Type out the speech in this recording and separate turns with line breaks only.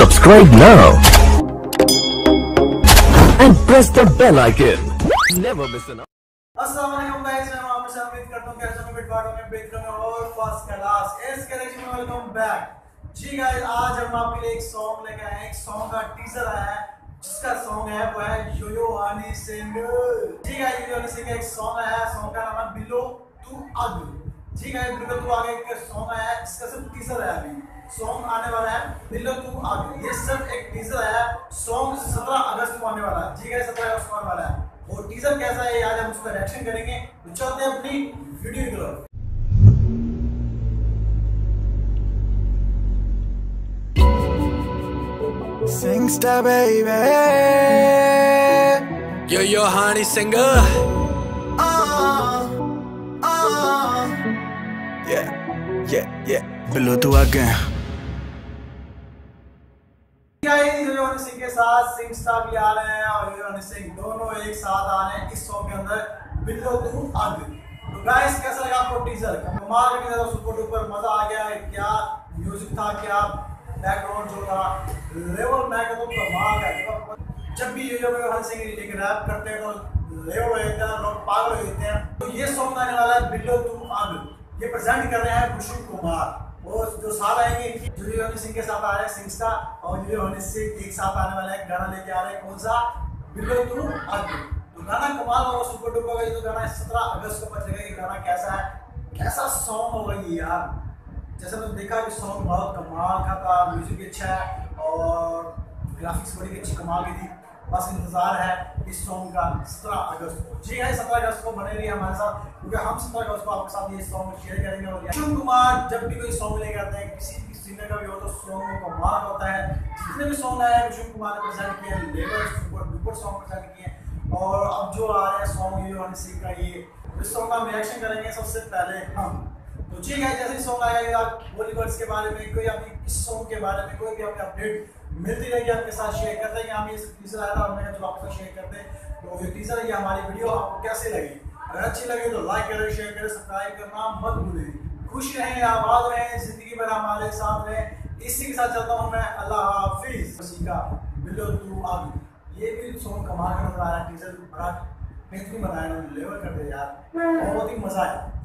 Subscribe now and press the bell icon. Never miss an.
अस्सलाम वालेकुम guys, मैं आपसे उम्मीद करता हूं कि ऐसे में बिटवाड़ों में बेहतर में और फर्स्ट क्लास इस कलेक्शन में वेलकम बैक। जी गाइस, आज हम आपके लिए एक सॉन्ग लेके आए हैं। एक सॉन्ग का टीजर आया है जिसका सॉन्ग है वो है यो-यो हनी सिंह। जी गाइस, यो-यो हनी सिंह का एक सॉन्ग आया है, सॉन्ग का नाम है बिल्लो तू आग। जी गाइस, बिल्लो तू आग एक सॉन्ग आया है जिसका सिर्फ टीजर है। अभी सॉन्ग आने वाला है बिल्लो तू आग। ये सिर्फ एक टीजर है, सॉन्ग 17 अगस्त को आने वाला है। जी गाइस, 17 अगस्त को आने वाला है। और टीजर कैसा है आज हम उसका रिएक्शन करेंगे। तो चलते हैं अपनी वीडियो की तरफ।
Singsta baby,
Yo Honey Singer.
yeah. Below to again.
Yo yo Honey Singh के साथ सिंगस्टा भी आ रहे हैं और यो-यो हनी सिंह दोनों एक साथ आ रहे हैं इस सॉन्ग के अंदर बिल्लो तू आग। तो गाइस, कैसा लगा आपको टीजर? कमाल का टीजर, सुपर डुपर मजा आ गया। क्या म्यूजिक था, क्या बैकग्राउंड जो था, लेवल मैं कहता हूं कमाल का। जब भी यो-यो हनी सिंह एक रैप करते हैं तो लेवल हो जाता है, लोग पागल हो जाते हैं। तो ये सॉन्ग आने वाला है बिल्लो तू आग। ये प्रेजेंट कर रहे हैं भूषण कुमार और जो साथ आएंगे यो-यो हनी सिंह के साथ आ रहे हैं सिंगस्टा और यो-यो हनी सिंह एक साथ आने वाले हैं। गाना लेके आ रहे हैं कौन सा? बिल्लो तू आग। तो गाना कमाल होगा, सुपर डुपर होगा। ये तो गाना 17 अगस्त को पता चलेगा कि गाना कैसा है, कैसा सॉन्ग होगा ये यार। जैसे मैंने देखा कि सॉन्ग बहुत कमाल का था, म्यूजिक अच्छा है और ग्राफिक्स बड़ी अच्छी कमाल की थी। बस इंतजार है इस सॉन्ग का 17 अगस्त को। जी है, 17 अगस्त को बने रहिए हमारे साथ, क्योंकि हम 17 अगस्त को आपके साथ ये सॉन्ग शेयर करेंगे। और भूषण कुमार जब भी कोई सॉन्ग लेके आते हैं, किसी भी सिंगर का भी हो, तो सॉन्ग कमाल होता है। जितने भी सॉन्ग आए हैं भूषण कुमार ने प्रेजेंट किए, level super duper song present किए। और अब जो आ रहे हैं सॉन्ग यो-यो हनी सिंह का, ये इस सॉन्ग का हम रिएक्शन करेंगे सबसे पहले हम। तो ठीक है, जैसे सॉन्ग आएगा बॉलीवुड्स के बारे में, कोई आपकी इस सॉन्ग के बारे में कोई भी आपकी अपडेट मिलती रहेगी आपके साथ शेयर करते हैं। हम ये टीजर आया था, हमने जो आपके साथ शेयर करते हैं। तो ये टीजर है, ये हमारी वीडियो आपको कैसे लगी? अगर अच्छी लगे तो लाइक करें, शेयर करें, सब्सक्राइब करना मत भूलें। खुश रहें, आबाद रहें, जिंदगी भर हमारे साथ रहें। इसी के साथ चलता हूँ मैं, अल्लाह हाफिज। किसी का बिल्लो तू आग, ये भी सॉन्ग कमाल का नजर आ रहा है। टीजर बड़ा बेहतरीन बनाया, लेवल कर दे यार, बहुत ही मजा आया।